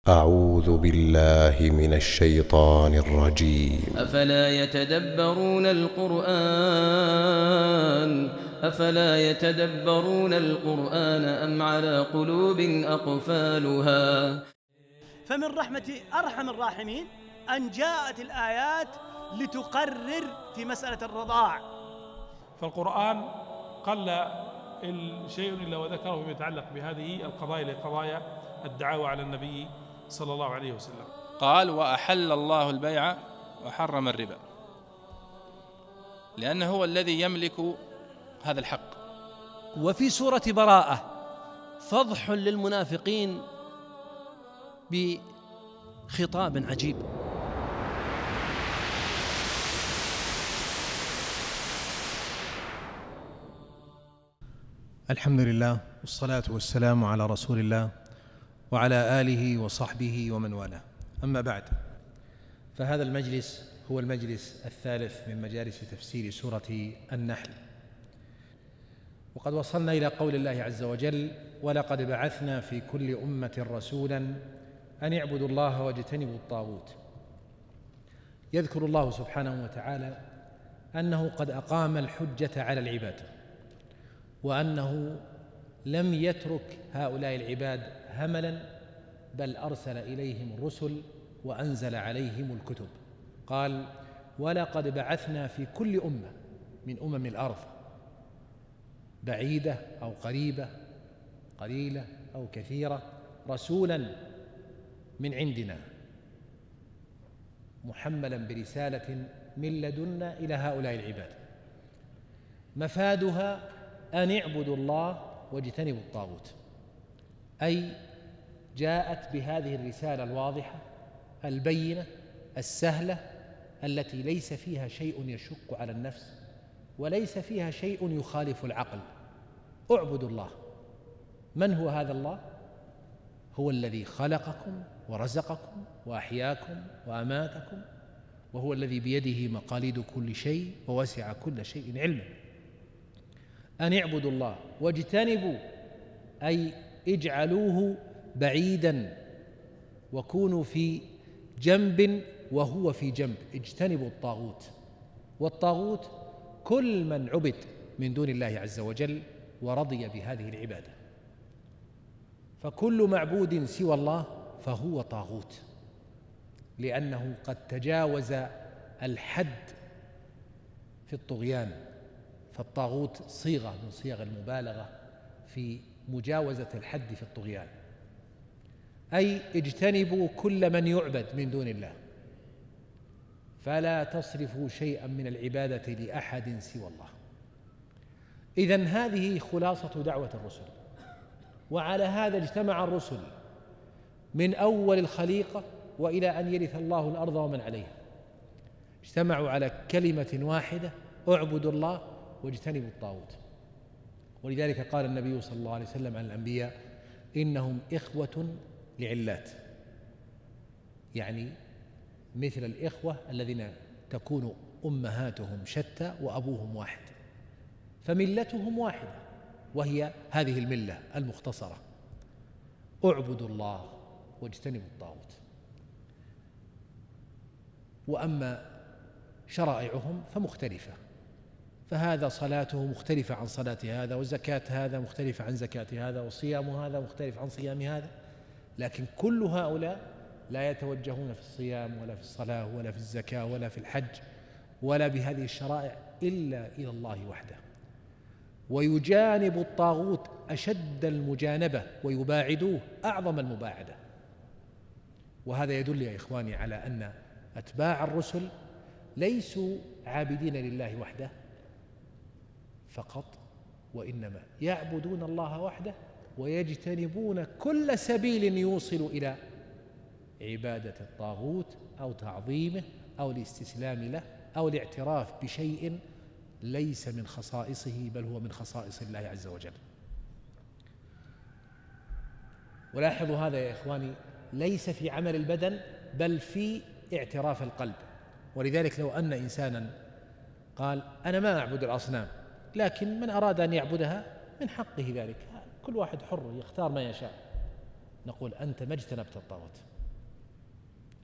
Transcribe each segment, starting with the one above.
أعوذ بالله من الشيطان الرجيم. أفلا يتدبرون القرآن أم على قلوب أقفالها. فمن رحمة أرحم الراحمين أن جاءت الآيات لتقرر في مسألة الرضاع. فالقرآن قل شيء إلا وذكره فيما يتعلق بهذه القضايا لقضايا الدعاوى على النبي صلى الله عليه وسلم. قال: وأحل الله البيع وحرم الربا، لأنه هو الذي يملك هذا الحق. وفي سورة براءة فضح للمنافقين بخطاب عجيب. الحمد لله والصلاة والسلام على رسول الله وعلى آله وصحبه ومن والاه، أما بعد، فهذا المجلس هو المجلس الثالث من مجالس تفسير سورة النحل، وقد وصلنا إلى قول الله عز وجل: ولقد بعثنا في كل أمة رسولا أن اعبدوا الله واجتنبوا الطاغوت. يذكر الله سبحانه وتعالى أنه قد أقام الحجة على العباد، وأنه لم يترك هؤلاء العباد هملا، بل أرسل إليهم الرسل وأنزل عليهم الكتب. قال: ولقد بعثنا في كل أمة من أمم الأرض، بعيدة أو قريبة، قليلة أو كثيرة، رسولا من عندنا محملا برسالة من لدنا إلى هؤلاء العباد، مفادها أن اعبدوا الله واجتنبوا الطاغوت، أي جاءت بهذه الرسالة الواضحة البينة السهلة التي ليس فيها شيء يشق على النفس وليس فيها شيء يخالف العقل. اعبدوا الله. من هو هذا الله؟ هو الذي خلقكم ورزقكم وأحياكم وأماتكم، وهو الذي بيده مقاليد كل شيء ووسع كل شيء علما. أن اعبدوا الله واجتنبوا، أي اجعلوه بعيدا وكونوا في جنب وهو في جنب. اجتنبوا الطاغوت، والطاغوت كل من عبد من دون الله عز وجل ورضي بهذه العبادة، فكل معبود سوى الله فهو طاغوت، لأنه قد تجاوز الحد في الطغيان. فالطاغوت صيغة من صيغ المبالغة في مجاوزة الحد في الطغيان، أي اجتنبوا كل من يعبد من دون الله، فلا تصرفوا شيئا من العبادة لأحد سوى الله. إذن هذه خلاصة دعوة الرسل، وعلى هذا اجتمع الرسل من أول الخليقة وإلى أن يرث الله الأرض ومن عليها، اجتمعوا على كلمة واحدة: اعبدوا الله واجتنبوا الطاغوت. ولذلك قال النبي صلى الله عليه وسلم عن الأنبياء: إنهم إخوة لعلات، يعني مثل الإخوة الذين تكون أمهاتهم شتى وأبوهم واحد، فملتهم واحدة، وهي هذه الملة المختصرة: اعبدوا الله واجتنبوا الطاغوت. وأما شرائعهم فمختلفة، فهذا صلاته مختلفة عن صلاة هذا، وزكاة هذا مختلفة عن زكاة هذا، وصيام هذا مختلف عن صيام هذا، لكن كل هؤلاء لا يتوجهون في الصيام ولا في الصلاة ولا في الزكاة ولا في الحج ولا بهذه الشرائع إلا إلى الله وحده، ويجانب الطاغوت أشد المجانبة ويباعدوه أعظم المباعدة. وهذا يدل يا إخواني على أن أتباع الرسل ليسوا عابدين لله وحده فقط، وإنما يعبدون الله وحده ويجتنبون كل سبيل يوصل إلى عبادة الطاغوت أو تعظيمه أو الاستسلام له أو الاعتراف بشيء ليس من خصائصه بل هو من خصائص الله عز وجل. ولاحظوا هذا يا إخواني ليس في عمل البدن بل في اعتراف القلب. ولذلك لو أن إنسانا قال: أنا ما أعبد الأصنام، لكن من أراد أن يعبدها من حقه ذلك، كل واحد حر يختار ما يشاء، نقول: أنت ما اجتنبت الطاغوت،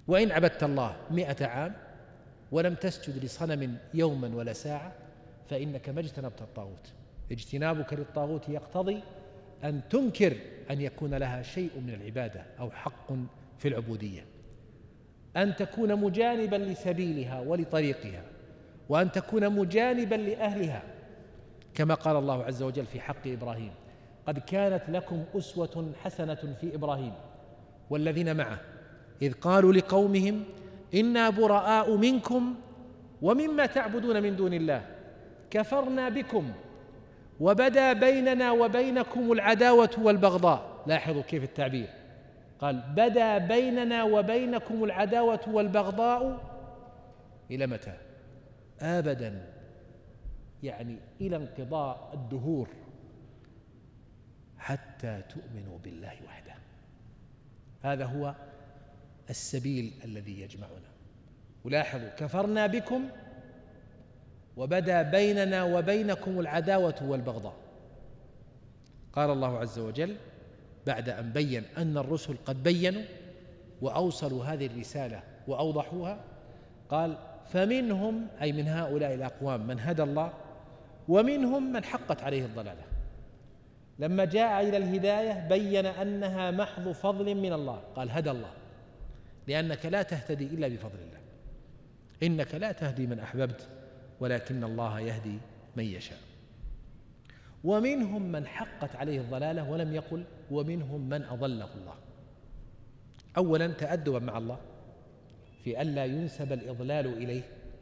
وإن عبدت الله 100 عام ولم تسجد لصنم يوما ولا ساعة فإنك ما اجتنبت الطاغوت. اجتنابك للطاغوت يقتضي أن تنكر أن يكون لها شيء من العبادة أو حق في العبودية، أن تكون مجانبا لسبيلها ولطريقها، وأن تكون مجانبا لأهلها، كما قال الله عز وجل في حق إبراهيم: قد كانت لكم أسوة حسنة في إبراهيم والذين معه إذ قالوا لقومهم إنا براء منكم ومما تعبدون من دون الله كفرنا بكم وبدا بيننا وبينكم العداوة والبغضاء. لاحظوا كيف التعبير، قال بدا بيننا وبينكم العداوة والبغضاء إلى متى؟ أبدا، يعني إلى انقضاء الدهور، حتى تؤمنوا بالله وحده. هذا هو السبيل الذي يجمعنا. ولاحظوا كفرنا بكم وبدا بيننا وبينكم العداوة والبغضاء. قال الله عز وجل بعد أن بين أن الرسل قد بينوا وأوصلوا هذه الرسالة وأوضحوها، قال فمنهم، أي من هؤلاء الأقوام، من هدى الله ومنهم من حقت عليه الضلالة. لما جاء إلى الهداية بين أنها محض فضل من الله، قال هدى الله، لأنك لا تهتدي إلا بفضل الله، إنك لا تهدي من أحببت ولكن الله يهدي من يشاء. ومنهم من حقت عليه الضلالة، ولم يقل ومنهم من أضله الله. أولا تأدبا مع الله في ألا ينسب الإضلال إليه،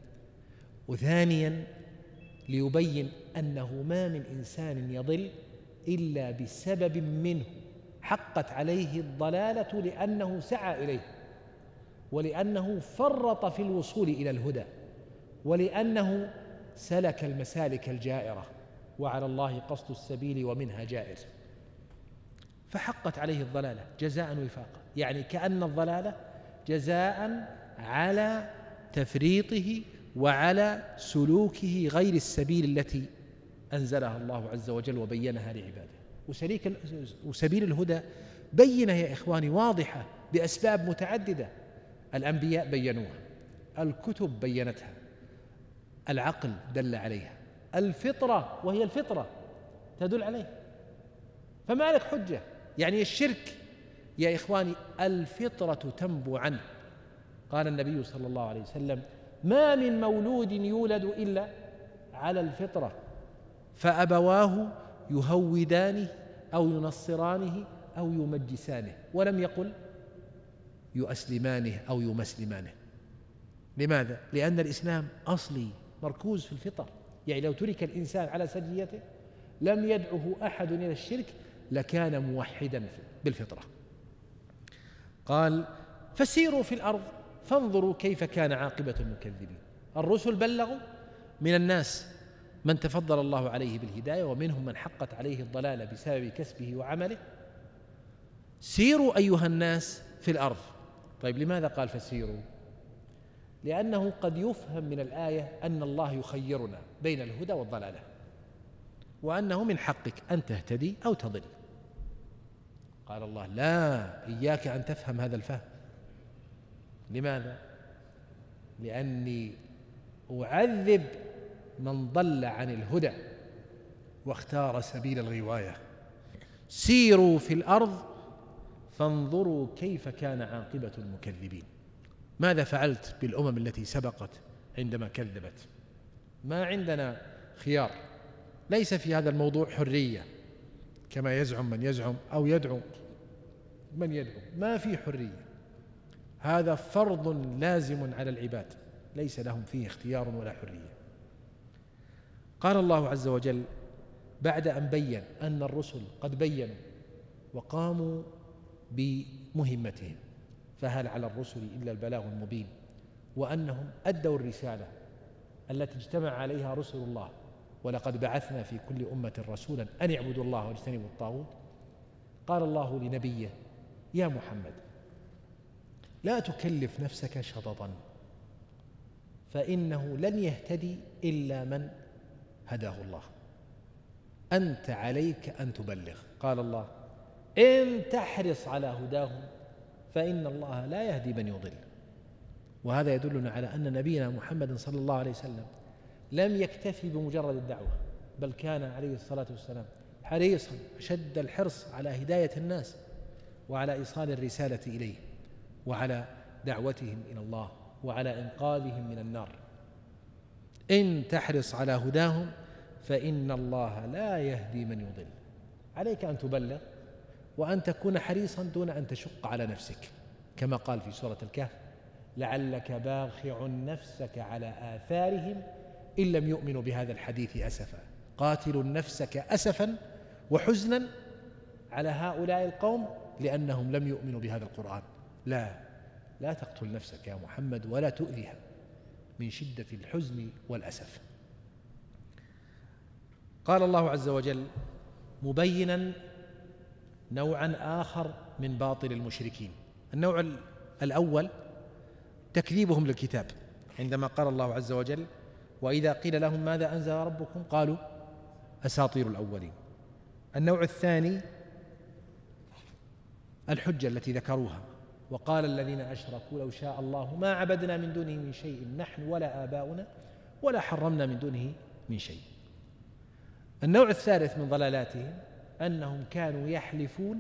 وثانيا ليبين أنه ما من إنسان يضل إلا بسبب منه حقت عليه الضلالة لأنه سعى إليه، ولأنه فرط في الوصول إلى الهدى، ولأنه سلك المسالك الجائرة، وعلى الله قصد السبيل ومنها جائر، فحقت عليه الضلالة جزاء وفاقا. يعني كأن الضلالة جزاء على تفريطه وعلى سلوكه غير السبيل التي أنزلها الله عز وجل وبينها لعباده. وسبيل الهدى بينه يا إخواني واضحة بأسباب متعددة، الأنبياء بينوها، الكتب بينتها، العقل دل عليها، الفطرة وهي الفطرة تدل عليه، فما لك حجة. يعني الشرك يا إخواني الفطرة تنبو عنه. قال النبي صلى الله عليه وسلم: ما من مولود يولد إلا على الفطرة فأبواه يهودانه أو ينصرانه أو يمجسانه، ولم يقل يؤسلمانه أو يمسلمانه. لماذا؟ لأن الإسلام أصلي مركوز في الفطر، يعني لو ترك الإنسان على سجيته لم يدعه أحد إلى الشرك لكان موحدا بالفطرة. قال: فسيروا في الأرض فانظروا كيف كان عاقبة المكذبين. الرسل بلغوا، من الناس من تفضل الله عليه بالهداية، ومنهم من حقت عليه الضلالة بسبب كسبه وعمله. سيروا أيها الناس في الأرض. طيب لماذا قال فسيروا؟ لأنه قد يفهم من الآية أن الله يخيرنا بين الهدى والضلالة، وأنه من حقك أن تهتدي أو تضل. قال الله: لا، إياك أن تفهم هذا الفهم. لماذا؟ لأني أعذب من ضل عن الهدى واختار سبيل الغواية. سيروا في الأرض فانظروا كيف كان عاقبة المكذبين. ماذا فعلت بالأمم التي سبقت عندما كذبت؟ ما عندنا خيار، ليس في هذا الموضوع حرية كما يزعم من يزعم أو يدعو من يدعو، ما في حرية، هذا فرض لازم على العباد ليس لهم فيه اختيار ولا حرية. قال الله عز وجل بعد أن بين أن الرسل قد بينوا وقاموا بمهمتهم، فهل على الرسل إلا البلاغ المبين، وأنهم أدوا الرسالة التي اجتمع عليها رسل الله، ولقد بعثنا في كل أمة رسولا أن اعبدوا الله واجتنبوا الطاغوت. قال الله لنبيه: يا محمد لا تكلف نفسك شططا، فإنه لن يهتدي إلا من هداه الله، أنت عليك أن تبلغ. قال الله: إن تحرص على هداهم فإن الله لا يهدي من يضل. وهذا يدلنا على أن نبينا محمد صلى الله عليه وسلم لم يكتفي بمجرد الدعوة، بل كان عليه الصلاة والسلام حريصا أشد الحرص على هداية الناس وعلى إيصال الرسالة إليه وعلى دعوتهم إلى الله وعلى إنقاذهم من النار. إن تحرص على هداهم فإن الله لا يهدي من يضل. عليك أن تبلغ وأن تكون حريصا دون أن تشق على نفسك، كما قال في سورة الكهف: لعلك باخع نفسك على آثارهم إن لم يؤمنوا بهذا الحديث أسفا. قاتل نفسك أسفا وحزنا على هؤلاء القوم لأنهم لم يؤمنوا بهذا القرآن. لا تقتل نفسك يا محمد ولا تؤذيها من شدة الحزن والأسف. قال الله عز وجل مبينا نوعا آخر من باطل المشركين. النوع الأول تكذيبهم للكتاب، عندما قال الله عز وجل: وإذا قيل لهم ماذا أنزل ربكم قالوا أساطير الأولين. النوع الثاني الحجة التي ذكروها: وقال الذين أشركوا لو شاء الله ما عبدنا من دونه من شيء نحن ولا آباؤنا ولا حرمنا من دونه من شيء. النوع الثالث من ضلالاتهم أنهم كانوا يحلفون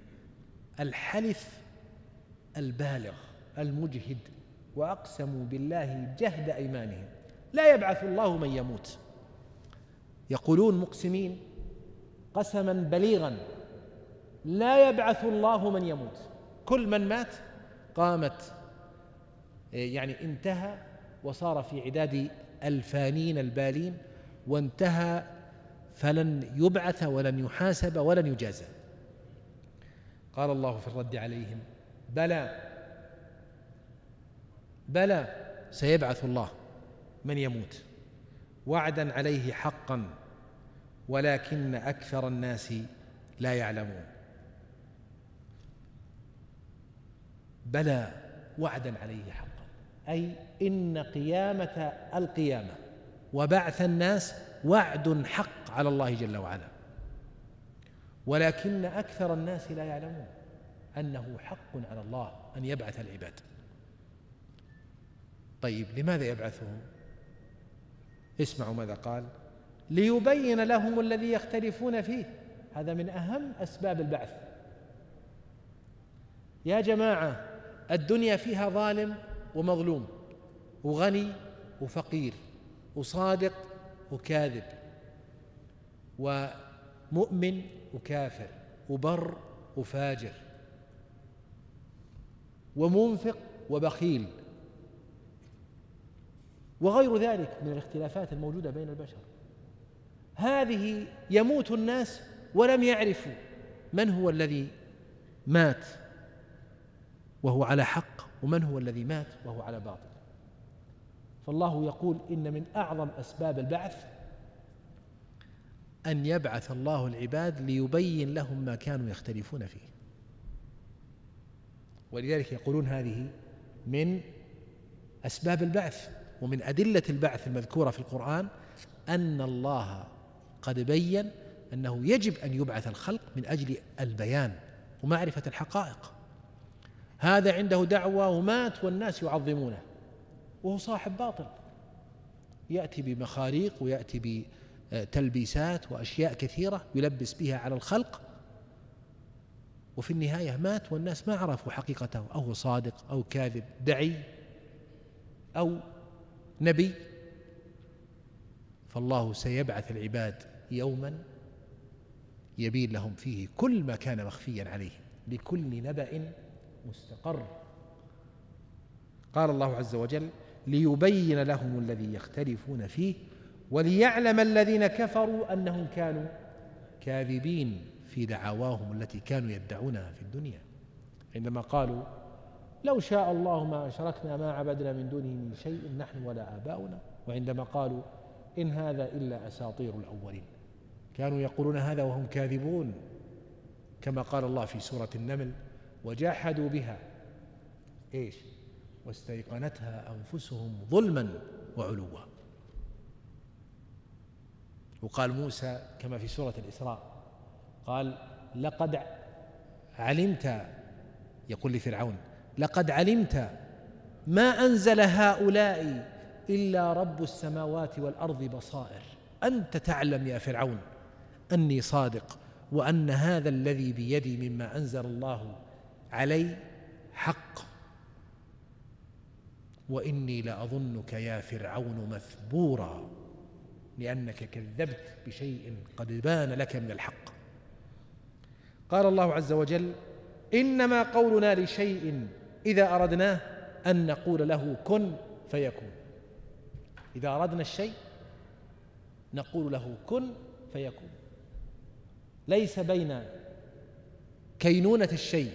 الحلف البالغ المجهد، وأقسموا بالله جهد أيمانهم لا يبعث الله من يموت. يقولون مقسمين قسما بليغا: لا يبعث الله من يموت. كل من مات قامت انتهى وصار في عداد الفانين البالين، وانتهى فلن يبعث ولن يحاسب ولن يجازى. قال الله في الرد عليهم: بلى سيبعث الله من يموت وعدا عليه حقا ولكن أكثر الناس لا يعلمون. بلى وعدا عليه حقا، أي إن قيامة القيامة وبعث الناس وعد حق على الله جل وعلا، ولكن أكثر الناس لا يعلمون أنه حق على الله أن يبعث العباد. طيب لماذا يبعثهم؟ اسمعوا ماذا قال: ليبين لهم الذي يختلفون فيه. هذا من أهم أسباب البعث. يا جماعة، الدنيا فيها ظالم ومظلوم، وغني وفقير، وصادق وكاذب، ومؤمن وكافر، وبر وفاجر، ومنفق وبخيل، وغير ذلك من الاختلافات الموجودة بين البشر. هذه يموت الناس ولم يعرفوا من هو الذي مات وهو على حق ومن هو الذي مات وهو على باطل. فالله يقول إن من أعظم أسباب البعث أن يبعث الله العباد ليبين لهم ما كانوا يختلفون فيه. ولذلك يقولون هذه من أسباب البعث. ومن أدلة البعث المذكورة في القرآن أن الله قد بين أنه يجب أن يبعث الخلق من أجل البيان ومعرفة الحقائق. هذا عنده دعوة ومات والناس يعظمونه، وهو صاحب باطل، يأتي بمخاريق ويأتي بتلبيسات وأشياء كثيرة يلبس بها على الخلق، وفي النهاية مات والناس ما عرفوا حقيقته، أو هو صادق أو كاذب، دعي أو نبي. فالله سيبعث العباد يوما يبين لهم فيه كل ما كان مخفيا عليهم بكل نبأ مستقر. قال الله عز وجل: ليبين لهم الذي يختلفون فيه وليعلم الذين كفروا أنهم كانوا كاذبين في دعواهم التي كانوا يدعونها في الدنيا، عندما قالوا: لو شاء الله ما أشركنا ما عبدنا من دونه من شيء نحن ولا آباؤنا. وعندما قالوا: إن هذا إلا أساطير الأولين، كانوا يقولون هذا وهم كاذبون، كما قال الله في سورة النمل: وجاحدوا بها واستيقنتها أنفسهم ظلما وعلوا. وقال موسى كما في سورة الإسراء قال: لقد علمت، يقول لفرعون: لقد علمت ما أنزل هؤلاء إلا رب السماوات والأرض بصائر، أنت تعلم يا فرعون أني صادق، وأن هذا الذي بيدي مما أنزل الله علي حق، وإني لأظنك يا فرعون مثبورا لأنك كذبت بشيء قد بان لك من الحق. قال الله عز وجل: إنما قولنا لشيء إذا أردناه أن نقول له كن فيكون. إذا أردنا الشيء نقول له كن فيكون، ليس بين كينونة الشيء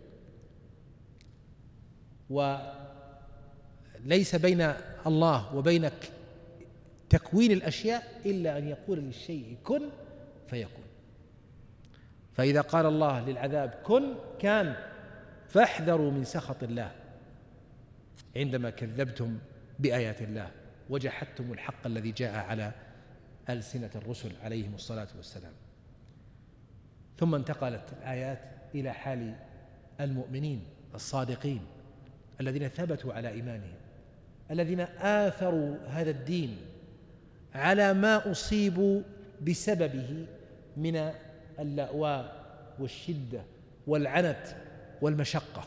وليس بين الله وبين تكوين الأشياء إلا أن يقول للشيء كن فيكون. فإذا قال الله للعذاب كن كان، فاحذروا من سخط الله عندما كذبتم بآيات الله وجحدتم الحق الذي جاء على ألسنة الرسل عليهم الصلاة والسلام. ثم انتقلت الآيات إلى حال المؤمنين الصادقين الذين ثبتوا على إيمانهم، الذين آثروا هذا الدين على ما أصيبوا بسببه من اللأواء والشدة والعنت والمشقة.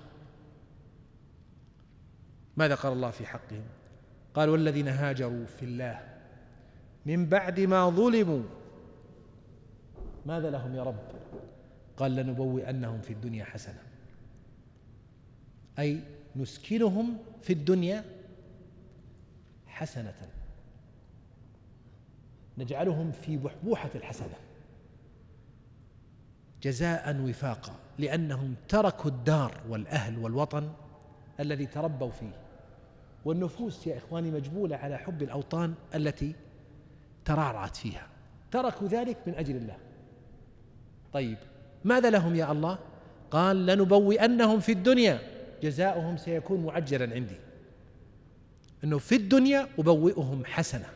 ماذا قال الله في حقهم؟ قال: والذين هاجروا في الله من بعد ما ظلموا ماذا لهم يا رب؟ قال: لنبوئنهم في الدنيا حسنة، أي نسكنهم في الدنيا حسنة، نجعلهم في بحبوحة الحسنة جزاء وفاقا، لأنهم تركوا الدار والأهل والوطن الذي تربوا فيه. والنفوس يا إخواني مجبولة على حب الأوطان التي ترعرعت فيها، تركوا ذلك من أجل الله. طيب ماذا لهم يا الله؟ قال: لنبوئنهم في الدنيا، جزاؤهم سيكون معجلا عندي، أنه في الدنيا أبوئهم حسنة،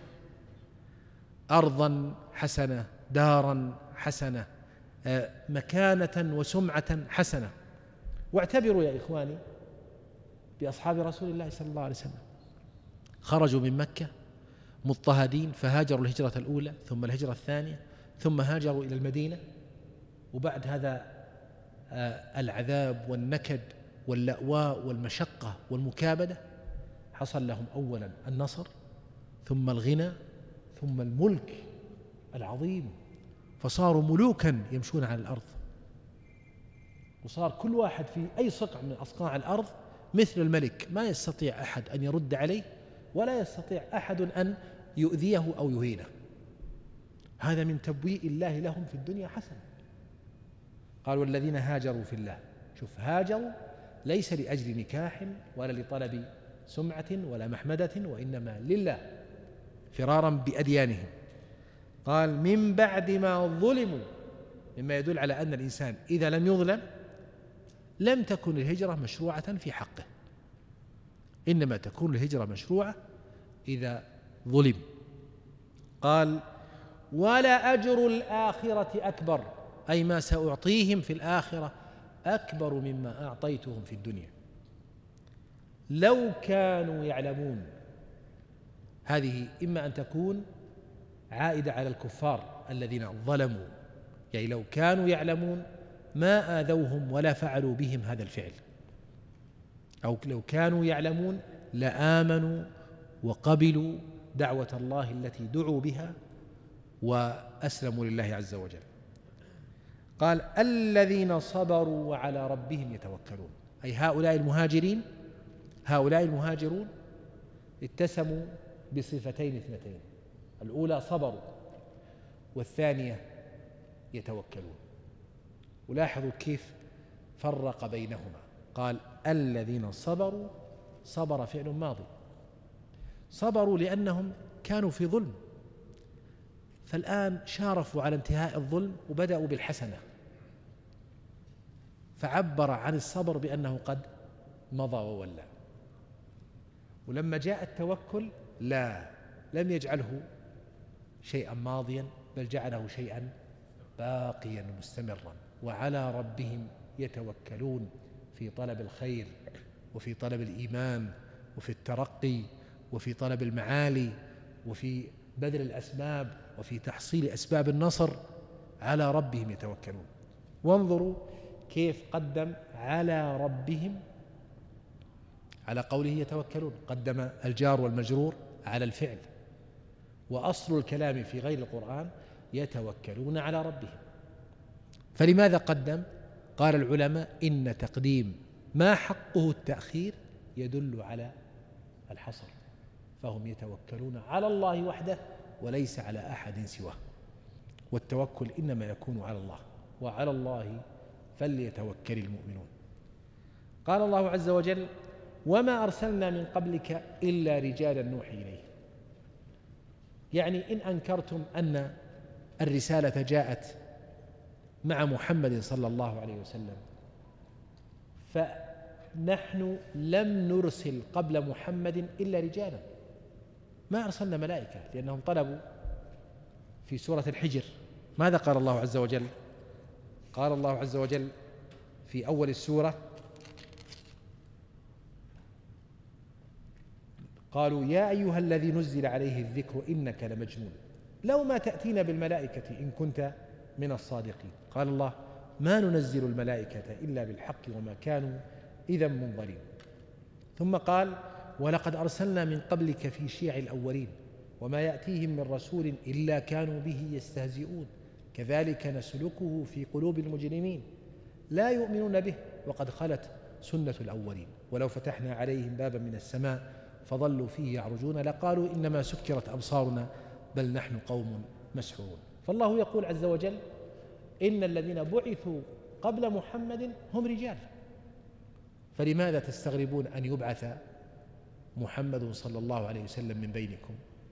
أرضا حسنة، دارا حسنة، مكانة وسمعة حسنة. واعتبروا يا إخواني بأصحاب رسول الله صلى الله عليه وسلم، خرجوا من مكة مضطهدين، فهاجروا الهجرة الأولى ثم الهجرة الثانية ثم هاجروا إلى المدينة، وبعد هذا العذاب والنكد واللأواء والمشقة والمكابدة حصل لهم أولا النصر ثم الغنى ثم الملك العظيم، فصاروا ملوكا يمشون على الأرض، وصار كل واحد في أي صقع من أصقاع الأرض مثل الملك، ما يستطيع أحد أن يرد عليه ولا يستطيع أحد أن يؤذيه أو يهينه. هذا من تبويء الله لهم في الدنيا حسنة. قال: والذين هاجروا في الله. شوف، هاجروا ليس لأجل نكاح ولا لطلب سمعة ولا محمدة، وإنما لله فرارا بأديانهم. قال: من بعد ما ظلموا، مما يدل على أن الإنسان إذا لم يظلم لم تكن الهجرة مشروعة في حقه، إنما تكون الهجرة مشروعة إذا ظلم. قال: ولا أجر الآخرة أكبر، أي ما سأعطيهم في الآخرة أكبر مما أعطيتهم في الدنيا لو كانوا يعلمون. هذه إما أن تكون عائدة على الكفار الذين ظلموا، يعني لو كانوا يعلمون ما آذوهم ولا فعلوا بهم هذا الفعل، أو لو كانوا يعلمون لآمنوا وقبلوا دعوة الله التي دعوا بها وأسلموا لله عز وجل. قال: الذين صبروا وعلى ربهم يتوكلون، أي هؤلاء المهاجرون اتسموا بصفتين اثنتين، الأولى صبروا والثانية يتوكلون. ولاحظوا كيف فرق بينهما، قال: الذين صبروا، صبر فعل ماضي، صبروا لأنهم كانوا في ظلم، فالآن شارفوا على انتهاء الظلم وبدأوا بالحسنة، فعبر عن الصبر بأنه قد مضى وولى. ولما جاء التوكل لا، لم يجعله شيئا ماضيا، بل جعله شيئا باقيا مستمرا. وعلى ربهم يتوكلون، في طلب الخير وفي طلب الإيمان وفي الترقي وفي طلب المعالي وفي بذل الأسباب وفي تحصيل أسباب النصر على ربهم يتوكلون. وانظروا كيف قدم على ربهم على قوله يتوكلون، قدم الجار والمجرور على الفعل، وأصل الكلام في غير القرآن يتوكلون على ربهم. فلماذا قدم؟ قال العلماء إن تقديم ما حقه التأخير يدل على الحصر، فهم يتوكلون على الله وحده وليس على أحد سواه، والتوكل إنما يكون على الله، وعلى الله فليتوكل المؤمنون. قال الله عز وجل وما أرسلنا من قبلك إلا رجالا نوحي إليه، يعني إن أنكرتم أن الرسالة جاءت مع محمد صلى الله عليه وسلم فنحن لم نرسل قبل محمد إلا رجالا، ما أرسلنا ملائكة، لأنهم طلبوا في سورة الحجر ماذا قال الله عز وجل؟ قال الله عز وجل في أول السورة قالوا يا أيها الذي نزل عليه الذكر إنك لمجنون لو ما تأتينا بالملائكة إن كنت من الصادقين. قال الله ما ننزل الملائكة إلا بالحق وما كانوا إذا منظرين. ثم قال ولقد أرسلنا من قبلك في شيع الأولين وما يأتيهم من رسول إلا كانوا به يستهزئون كذلك نسلكه في قلوب المجرمين لا يؤمنون به وقد خلت سنة الأولين ولو فتحنا عليهم بابا من السماء فظلوا فيه يعرجون لقالوا إنما سكرت أبصارنا بل نحن قوم مسحورون. فالله يقول عز وجل إن الذين بعثوا قبل محمد هم رجال، فلماذا تستغربون أن يبعث محمد صلى الله عليه وسلم من بينكم؟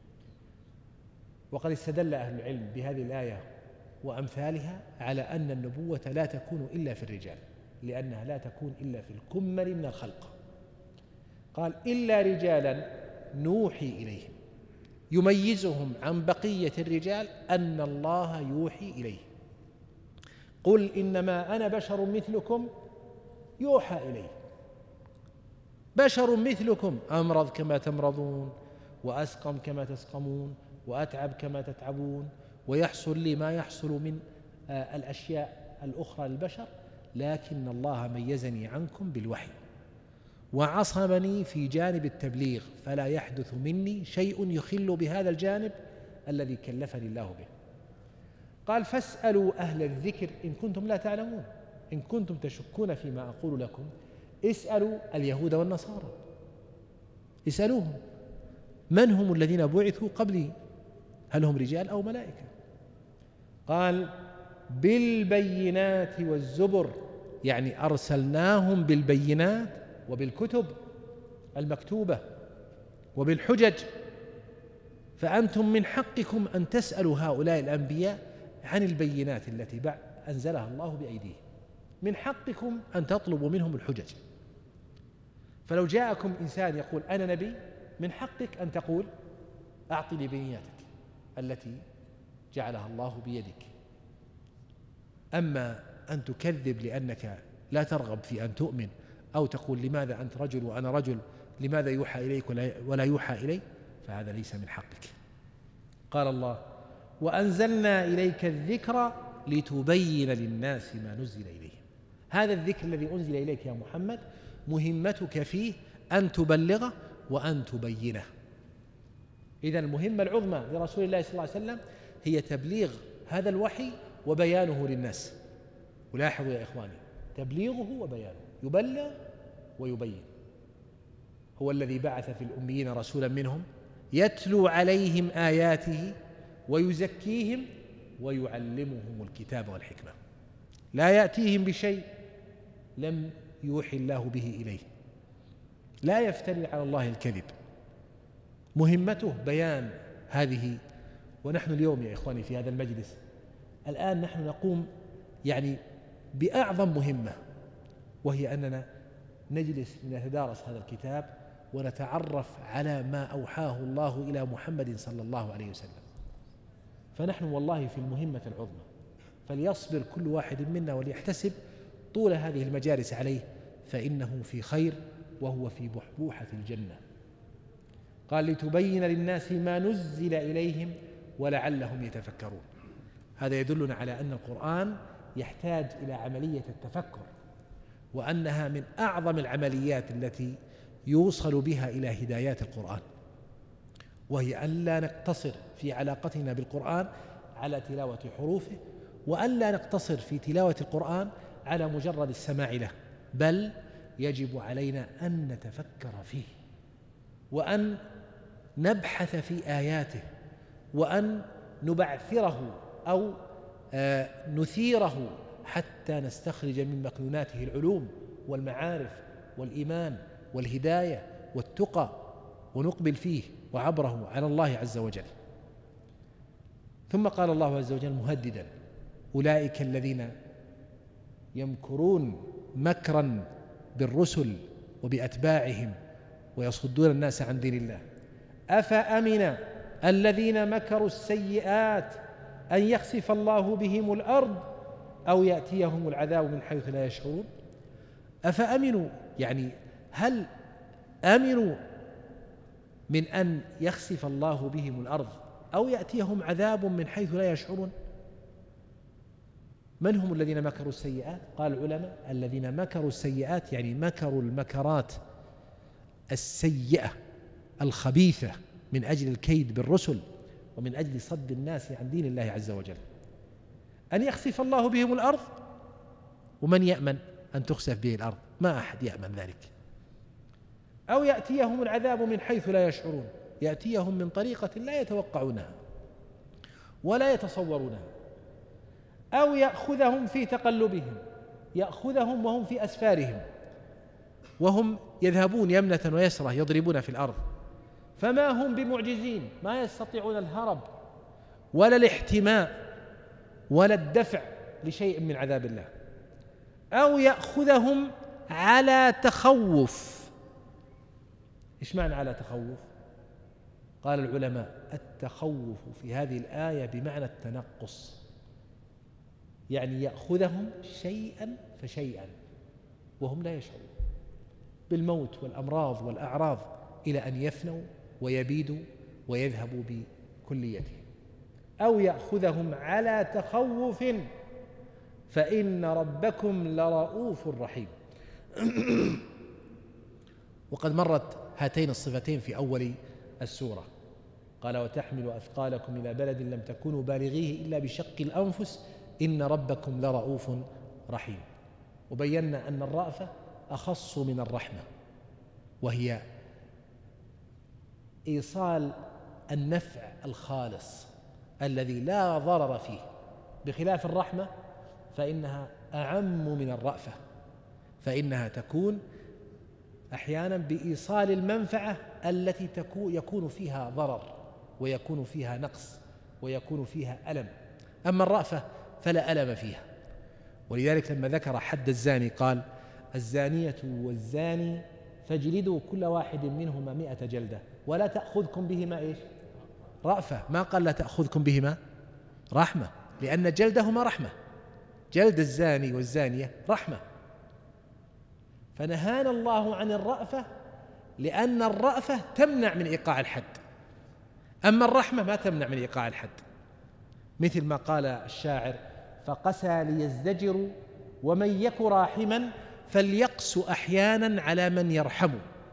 وقد استدل أهل العلم بهذه الآية وأمثالها على أن النبوة لا تكون إلا في الرجال، لأنها لا تكون إلا في الكمل من الخلق. قال إلا رجالا نوحي إليهم، يميزهم عن بقية الرجال أن الله يوحي إليه. قل إنما أنا بشر مثلكم يوحى إليه، بشر مثلكم أمرض كما تمرضون وأسقم كما تسقمون وأتعب كما تتعبون ويحصل لي ما يحصل من الأشياء الأخرى للبشر، لكن الله ميزني عنكم بالوحي وعصمني في جانب التبليغ فلا يحدث مني شيء يخل بهذا الجانب الذي كلفني الله به. قال فاسألوا أهل الذكر إن كنتم لا تعلمون، إن كنتم تشكون فيما أقول لكم اسألوا اليهود والنصارى، اسألوهم من هم الذين بعثوا قبلي، هل هم رجال أو ملائكة؟ قال بالبينات والزبر، يعني أرسلناهم بالبينات وبالكتب المكتوبة وبالحجج، فأنتم من حقكم أن تسألوا هؤلاء الأنبياء عن البينات التي أنزلها الله بأيديهم، من حقكم أن تطلبوا منهم الحجج. فلو جاءكم إنسان يقول أنا نبي من حقك أن تقول أعطني بيناتك التي جعلها الله بيدك. أما أن تكذب لأنك لا ترغب في أن تؤمن أو تقول لماذا أنت رجل وأنا رجل لماذا يوحى إليك ولا يوحى إلي، فهذا ليس من حقك. قال الله وأنزلنا إليك الذكر لتبين للناس ما نزل إليهم. هذا الذكر الذي أنزل إليك يا محمد مهمتك فيه أن تبلغه وأن تبينه. إذن المهمة العظمى لرسول الله صلى الله عليه وسلم هي تبليغ هذا الوحي وبيانه للناس. ولاحظوا يا إخواني تبليغه وبيانه، يبلغ ويبين. هو الذي بعث في الأميين رسولا منهم يتلو عليهم آياته ويزكيهم ويعلمهم الكتاب والحكمة، لا يأتيهم بشيء لم يوحي الله به إليه، لا يفتري على الله الكذب، مهمته بيان هذه. ونحن اليوم يا إخواني في هذا المجلس الآن نحن نقوم يعني بأعظم مهمة، وهي أننا نجلس لنتدارس هذا الكتاب ونتعرف على ما أوحاه الله إلى محمد صلى الله عليه وسلم. فنحن والله في المهمة العظمى، فليصبر كل واحد منا وليحتسب طول هذه المجالس عليه، فإنه في خير وهو في بحبوحة الجنة قال لتبين للناس ما نزل إليهم ولعلهم يتفكرون. هذا يدلنا على أن القرآن يحتاج إلى عملية التفكر، وأنها من أعظم العمليات التي يوصل بها إلى هدايات القرآن، وهي أن لا نقتصر في علاقتنا بالقرآن على تلاوة حروفه، وأن لا نقتصر في تلاوة القرآن على مجرد السماع له، بل يجب علينا أن نتفكر فيه، وأن نبحث في آياته، وأن نبعثره أو نثيره حتى نستخرج من مكنوناته العلوم والمعارف والإيمان والهداية والتقى، ونقبل فيه وعبره على الله عز وجل. ثم قال الله عز وجل مهددا: أولئك الذين يمكرون مكرا بالرسل وبأتباعهم ويصدون الناس عن دين الله، أفأمن الذين مكروا السيئات أن يخسف الله بهم الأرض أو يأتيهم العذاب من حيث لا يشعرون. أفأمنوا، يعني هل أمنوا من أن يخسف الله بهم الأرض أو يأتيهم عذاب من حيث لا يشعرون؟ من هم الذين مكروا السيئات؟ قال العلماء: الذين مكروا السيئات يعني مكروا المكرات السيئة الخبيثة من أجل الكيد بالرسل ومن أجل صد الناس عن دين الله عز وجل. أن يخسف الله بهم الأرض، ومن يأمن أن تخسف به الأرض؟ ما أحد يأمن ذلك. أو يأتيهم العذاب من حيث لا يشعرون، يأتيهم من طريقة لا يتوقعونها ولا يتصورونها. أو يأخذهم في تقلبهم، يأخذهم وهم في أسفارهم، وهم يذهبون يمنة ويسرة يضربون في الأرض، فما هم بمعجزين، ما يستطيعون الهرب ولا الاحتماء ولا الدفع لشيء من عذاب الله. أو يأخذهم على تخوف. إيش معنى على تخوف؟ قال العلماء: التخوف في هذه الآية بمعنى التنقص، يعني يأخذهم شيئا فشيئا وهم لا يشعرون بالموت والأمراض والأعراض إلى أن يفنوا ويبيدوا ويذهبوا بكليتهم. أو يأخذهم على تخوف فإن ربكم لرؤوف رحيم. وقد مرت هاتين الصفتين في أول السورة. قال: وتحمل أثقالكم إلى بلد لم تكونوا بالغيه إلا بشق الأنفس إن ربكم لرؤوف رحيم. وبينا أن الرأفة أخص من الرحمة، وهي إيصال النفع الخالص الذي لا ضرر فيه، بخلاف الرحمة فإنها أعم من الرأفة، فإنها تكون أحيانا بإيصال المنفعة التي يكون فيها ضرر ويكون فيها نقص ويكون فيها ألم. أما الرأفة فلا ألم فيها. ولذلك لما ذكر حد الزاني قال: الزانية والزاني فاجلدوا كل واحد منهما 100 جلدة ولا تأخذكم بهما إيش؟ رأفة. ما قال لا تأخذكم بهما رحمة، لأن جلدهما رحمة، جلد الزاني والزانية رحمة. فنهانا الله عن الرأفة لأن الرأفة تمنع من إيقاع الحد، أما الرحمة ما تمنع من إيقاع الحد. مثل ما قال الشاعر: فقسى ليزدجروا ومن يك راحما فليقس أحيانا على من يرحم.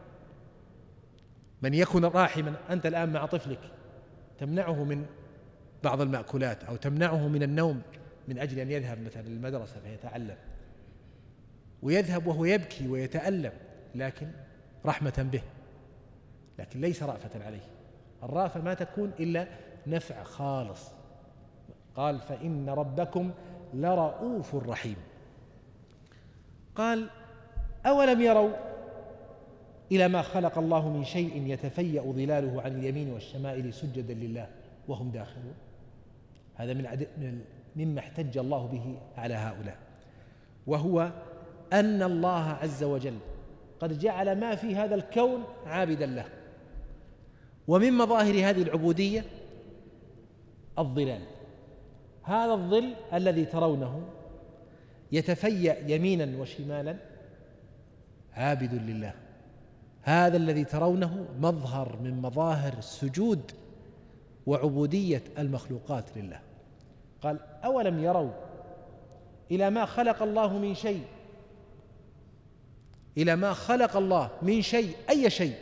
من يكن راحما، أنت الآن مع طفلك تمنعه من بعض المأكولات أو تمنعه من النوم من أجل أن يذهب مثلا للمدرسة فيتعلم، ويذهب وهو يبكي ويتألم، لكن رحمة به، لكن ليس رأفة عليه. الرأفة ما تكون إلا نفع خالص. قال: فإن ربكم لرؤوف رحيم. قال: أولم يروا إلى ما خلق الله من شيء يتفيأ ظلاله عن اليمين والشمائل سجدا لله وهم داخلون. هذا مما احتج الله به على هؤلاء، وهو أن الله عز وجل قد جعل ما في هذا الكون عابدا له. ومن مظاهر هذه العبودية الظلال. هذا الظل الذي ترونه يتفيأ يمينا وشمالا عابد لله، هذا الذي ترونه مظهر من مظاهر سجود وعبودية المخلوقات لله. قال أولم يروا إلى ما خلق الله من شيء، إلى ما خلق الله من شيء، أي شيء،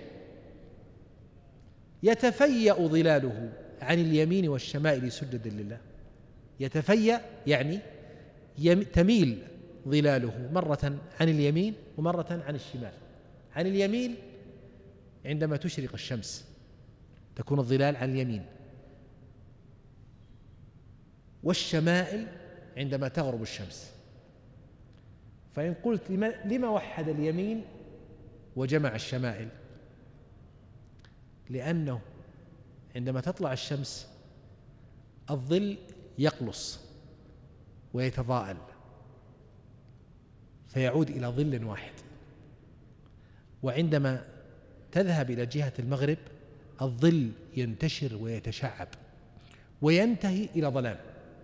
يتفيأ ظلاله عن اليمين والشمائل سجدا لله. يتفيأ يعني تميل ظلاله مرة عن اليمين ومرة عن الشمال. عن اليمين عندما تشرق الشمس تكون الظلال عن اليمين، والشمائل عندما تغرب الشمس. فإن قلت لما وحد اليمين وجمع الشمائل؟ لأنه عندما تطلع الشمس الظل يقلص ويتضاءل فيعود إلى ظل واحد، وعندما تذهب إلى جهة المغرب الظل ينتشر ويتشعب وينتهي إلى ظلام،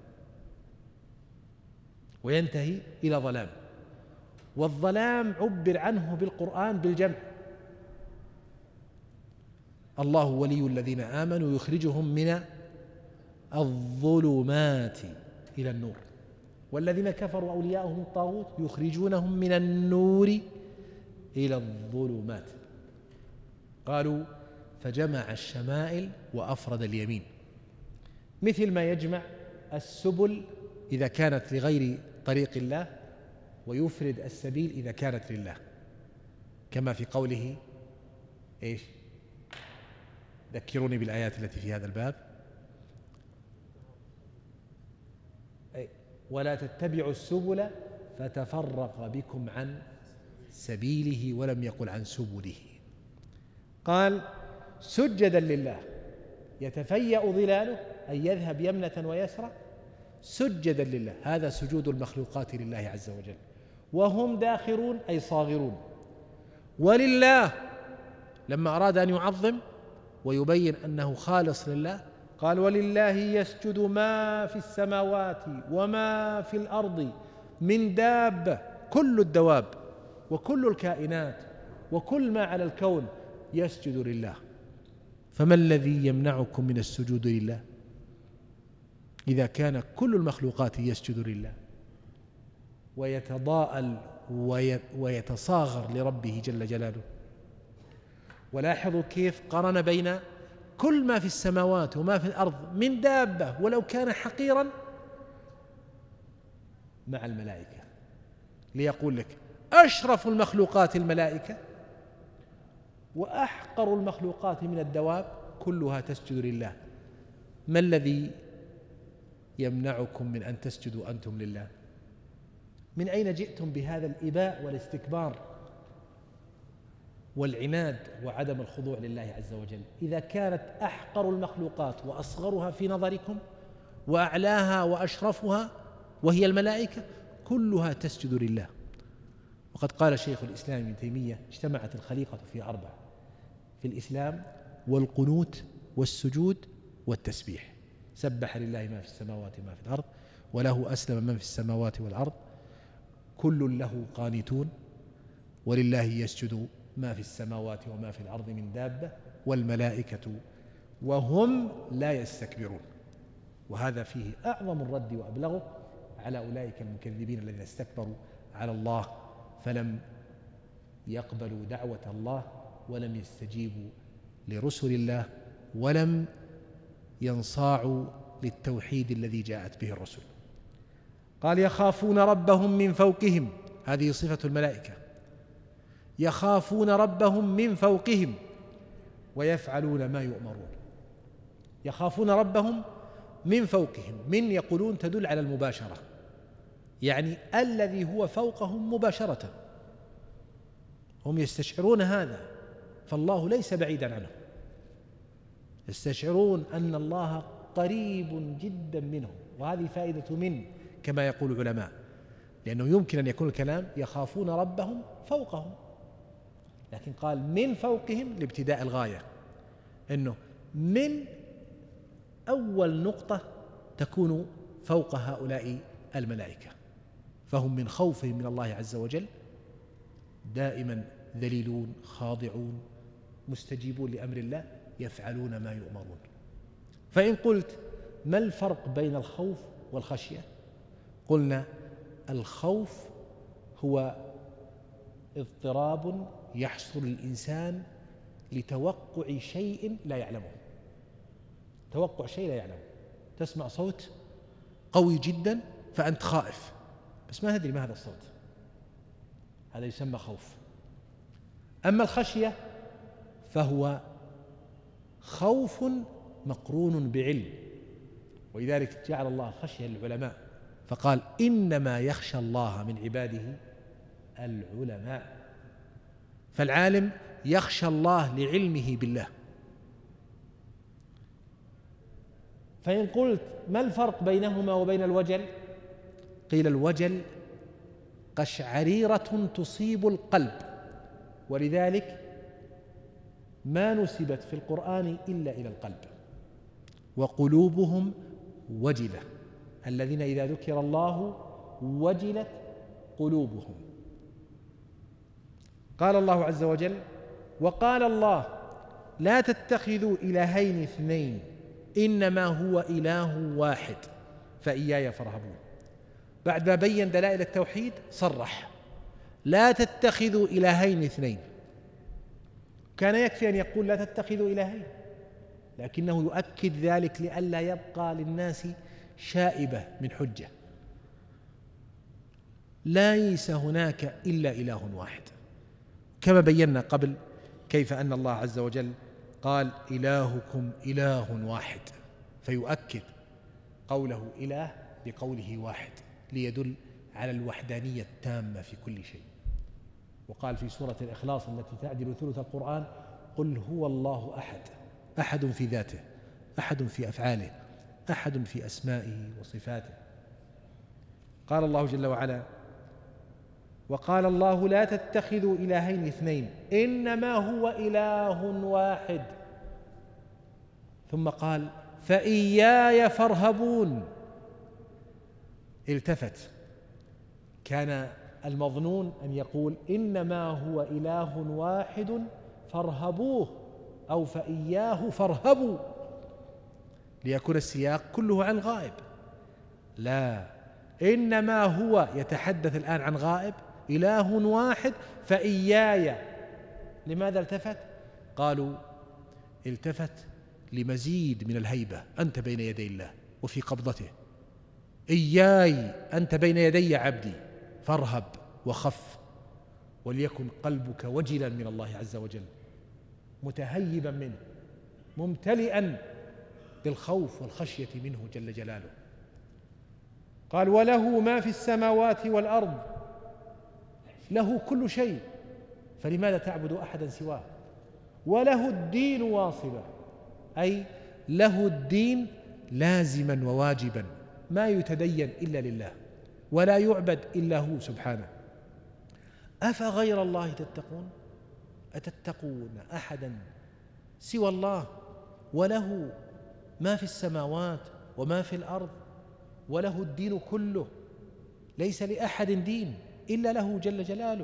وينتهي إلى ظلام. والظلام عبر عنه بالقرآن بالجمع: الله ولي الذين آمنوا يخرجهم من الظلمات إلى النور، والذين كفروا أولياؤهم الطاغوت يخرجونهم من النور إلى الظلمات. قالوا فجمع الشمائل وأفرد اليمين، مثل ما يجمع السبل إذا كانت لغير طريق الله ويفرد السبيل إذا كانت لله، كما في قوله إيش؟ ذكروني بالآيات التي في هذا الباب. ولا تتبعوا السبل فتفرق بكم عن سبيله، ولم يقل عن سبله. قال سجدا لله، يتفيأ ظلاله أي يذهب يمنة ويسرى سجدا لله، هذا سجود المخلوقات لله عز وجل، وهم داخرون أي صاغرون. ولله لما أراد أن يعظم ويبين أنه خالص لله قال ولله يسجد ما في السماوات وما في الأرض من دابة، كل الدواب وكل الكائنات وكل ما على الكون يسجد لله. فما الذي يمنعكم من السجود لله إذا كان كل المخلوقات يسجد لله ويتضاءل ويتصاغر لربه جل جلاله؟ ولاحظوا كيف قارن بين كل ما في السماوات وما في الأرض من دابة ولو كان حقيرا مع الملائكة، ليقول لك أشرف المخلوقات الملائكة وأحقر المخلوقات من الدواب كلها تسجد لله. ما الذي يمنعكم من أن تسجدوا أنتم لله؟ من أين جئتم بهذا الإباء والاستكبار والعناد وعدم الخضوع لله عز وجل إذا كانت أحقر المخلوقات وأصغرها في نظركم وأعلاها وأشرفها وهي الملائكة كلها تسجد لله؟ وقد قال شيخ الإسلام ابن تيمية اجتمعت الخليقة في 4 في الإسلام: والقنوت والسجود والتسبيح. سبح لله ما في السماوات وما في الأرض وله أسلم من في السماوات والأرض كل له قانتون ولله يسجد ما في السماوات وما في الأرض من دابة والملائكة وهم لا يستكبرون. وهذا فيه أعظم الرد وأبلغه على أولئك المكذبين الذين استكبروا على الله فلم يقبلوا دعوة الله ولم يستجيبوا لرسل الله ولم ينصاعوا للتوحيد الذي جاءت به الرسل. قال يخافون ربهم من فوقهم، هذه صفة الملائكة، يخافون ربهم من فوقهم ويفعلون ما يؤمرون. يخافون ربهم من فوقهم، من يقولون تدل على المباشرة، يعني الذي هو فوقهم مباشرة، هم يستشعرون هذا، فالله ليس بعيدا عنهم، يستشعرون أن الله قريب جدا منهم. وهذه فائدة من كما يقول العلماء، لأنه يمكن أن يكون الكلام يخافون ربهم فوقهم، لكن قال من فوقهم لابتداء الغاية، أنه من أول نقطة تكون فوق هؤلاء الملائكة، فهم من خوفهم من الله عز وجل دائما ذليلون خاضعون مستجيبون لأمر الله يفعلون ما يؤمرون. فإن قلت ما الفرق بين الخوف والخشية؟ قلنا الخوف هو اضطراب يحصل الإنسان لتوقع شيء لا يعلمه. توقع شيء لا يعلمه، تسمع صوت قوي جدا فأنت خائف بس ما تدري ما هذا الصوت، هذا يسمى خوف. أما الخشية فهو خوف مقرون بعلم، ولذلك جعل الله الخشية للعلماء فقال إنما يخشى الله من عباده العلماء. فالعالم يخشى الله لعلمه بالله. فإن قلت ما الفرق بينهما وبين الوجل؟ قيل الوجل قشعريرة تصيب القلب، ولذلك ما نسبت في القرآن إلا إلى القلب. وقلوبهم وجلة الذين إذا ذكر الله وجلت قلوبهم. قال الله عز وجل وقال الله لا تتخذوا إلهين اثنين إنما هو إله واحد فإياي فارهبون. بعد ما بين دلائل التوحيد صرح لا تتخذوا إلهين اثنين. كان يكفي أن يقول لا تتخذوا إلهين، لكنه يؤكد ذلك لئلا يبقى للناس شائبة من حجة. ليس هناك إلا إله واحد، كما بينا قبل كيف أن الله عز وجل قال إلهكم إله واحد، فيؤكد قوله إله بقوله واحد ليدل على الوحدانية التامة في كل شيء. وقال في سورة الإخلاص التي تعدل ثلث القرآن قل هو الله أحد، أحد في ذاته، أحد في أفعاله، أحد في أسمائه وصفاته. قال الله جل وعلا وقال الله لا تتخذوا إلهين اثنين إنما هو إله واحد، ثم قال فإياي فارهبون. التفت، كان المظنون أن يقول إنما هو إله واحد فارهبوه أو فإياه فارهبوا ليكون السياق كله عن غائب. لا، إنما هو يتحدث الآن عن غائب إله واحد فإياي. لماذا التفت؟ قالوا التفت لمزيد من الهيبة، أنت بين يدي الله وفي قبضته، إياي أنت بين يدي عبدي فارهب وخف، وليكن قلبك وجلا من الله عز وجل متهيبا منه ممتلئا بالخوف والخشية منه جل جلاله. قال وله ما في السماوات والأرض، له كل شيء فلماذا تعبد أحدا سواه؟ وله الدين واصبا، أي له الدين لازما وواجبا، ما يتدين إلا لله ولا يعبد إلا هو سبحانه. أفغير الله تتقون؟ أتتقون أحدا سوى الله وله ما في السماوات وما في الأرض وله الدين كله، ليس لأحد دين إلا له جل جلاله.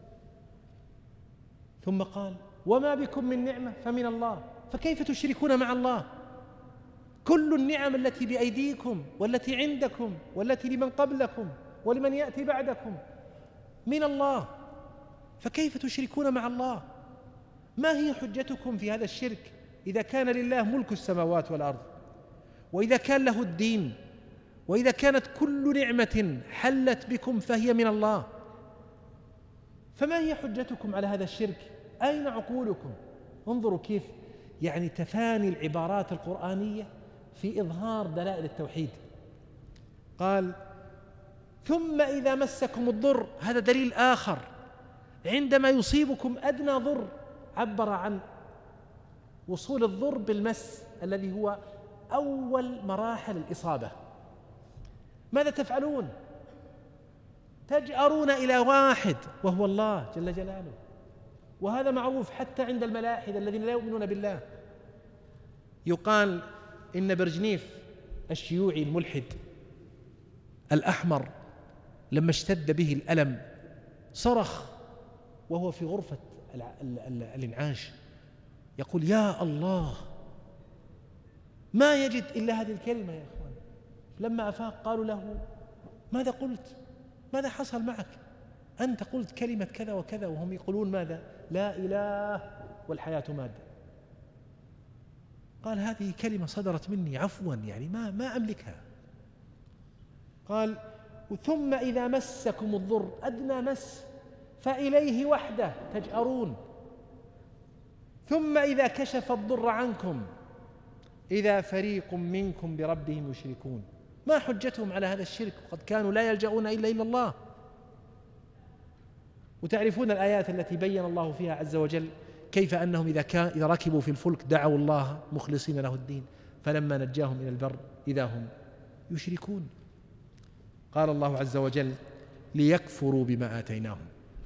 ثم قال وما بكم من نعمة فمن الله فكيف تشركون مع الله؟ كل النعم التي بأيديكم والتي عندكم والتي لمن قبلكم ولمن يأتي بعدكم من الله، فكيف تشركون مع الله؟ ما هي حجتكم في هذا الشرك إذا كان لله ملك السماوات والأرض، وإذا كان له الدين، وإذا كانت كل نعمة حلت بكم فهي من الله؟ فما هي حجتكم على هذا الشرك؟ أين عقولكم؟ انظروا كيف يعني تفاني العبارات القرآنية في إظهار دلائل التوحيد. قال ثم إذا مسكم الضر، هذا دليل آخر، عندما يصيبكم أدنى ضر عبر عن وصول الضر بالمس الذي هو أول مراحل الإصابة. ماذا تفعلون؟ تجأرون إلى واحد وهو الله جل جلاله، وهذا معروف حتى عند الملاحدة الذين لا يؤمنون بالله. يقال إن برجنيف الشيوعي الملحد الأحمر لما اشتد به الألم صرخ وهو في غرفة الإنعاش يقول يا الله، ما يجد إلا هذه الكلمة يا إخوان. لما أفاق قالوا له ماذا قلت؟ ماذا حصل معك؟ أنت قلت كلمة كذا وكذا، وهم يقولون ماذا؟ لا إله والحياة مادة. قال هذه كلمة صدرت مني عفوا، يعني ما أملكها. قال ثم إذا مسكم الضر أدنى مس فإليه وحده تجأرون، ثم إذا كشف الضر عنكم إذا فريق منكم بربهم يشركون. ما حجتهم على هذا الشرك وقد كانوا لا يلجؤون إلا الله. وتعرفون الآيات التي بين الله فيها عز وجل كيف أنهم إذا ركبوا في الفلك دعوا الله مخلصين له الدين فلما نجاهم إلى البر إذا هم يشركون. قال الله عز وجل ليكفروا بما آتيناهم،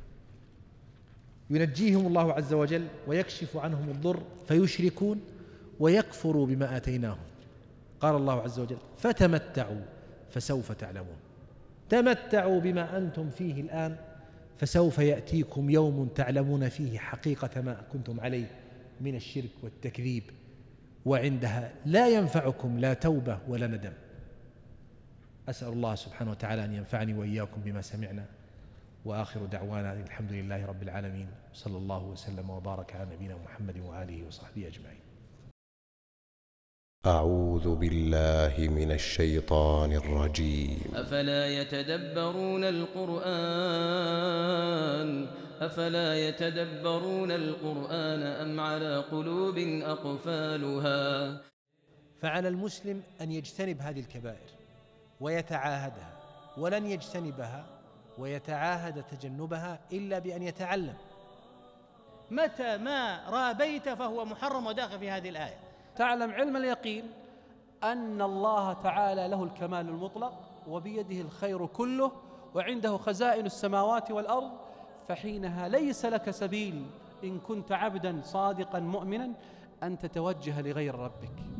ينجيهم الله عز وجل ويكشف عنهم الضر فيشركون ويكفروا بما آتيناهم. قال الله عز وجل فتمتعوا فسوف تعلمون. تمتعوا بما أنتم فيه الآن فسوف يأتيكم يوم تعلمون فيه حقيقة ما كنتم عليه من الشرك والتكذيب، وعندها لا ينفعكم لا توبة ولا ندم. أسأل الله سبحانه وتعالى أن ينفعني وإياكم بما سمعنا، وآخر دعوانا الحمد لله رب العالمين، صلى الله وسلم وبارك على نبينا محمد وآله وصحبه أجمعين. أعوذ بالله من الشيطان الرجيم. أفلا يتدبرون القرآن أم على قلوب أقفالها. فعلى المسلم أن يجتنب هذه الكبائر ويتعاهدها، ولن يجتنبها ويتعاهد تجنبها إلا بأن يتعلم. متى ما رابيت فهو محرم وداخل في هذه الآية. تعلم علم اليقين أن الله تعالى له الكمال المطلق وبيده الخير كله وعنده خزائن السماوات والأرض، فحينها ليس لك سبيل إن كنت عبدا صادقا مؤمنا أن تتوجه لغير ربك.